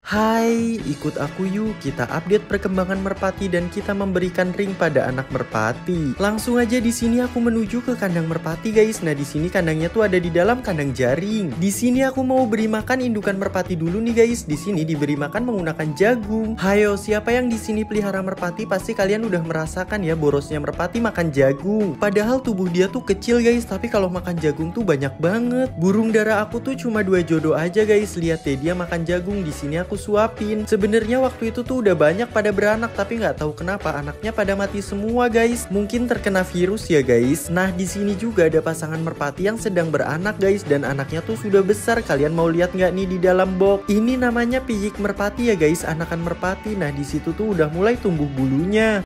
Hai, ikut aku yuk, kita update perkembangan merpati dan kita memberikan ring pada anak merpati. Langsung aja di sini aku menuju ke kandang merpati guys. Nah di sini kandangnya tuh ada di dalam kandang jaring. Di sini aku mau beri makan indukan merpati dulu nih guys. Di sini diberi makan menggunakan jagung. Hayo, siapa yang di sini pelihara merpati pasti kalian udah merasakan ya borosnya merpati makan jagung. Padahal tubuh dia tuh kecil guys, tapi kalau makan jagung tuh banyak banget. Burung dara aku tuh cuma 2 jodoh aja guys. Lihat deh dia makan jagung. Di sini aku suapin. Sebenarnya waktu itu tuh udah banyak pada beranak, tapi nggak tahu kenapa anaknya pada mati semua guys. Mungkin terkena virus ya guys. Nah di sini juga ada pasangan merpati yang sedang beranak guys, dan anaknya tuh sudah besar. Kalian mau lihat nggak nih di dalam box? Ini namanya piyik merpati ya guys, anakan merpati. Nah di situ tuh udah mulai tumbuh bulunya.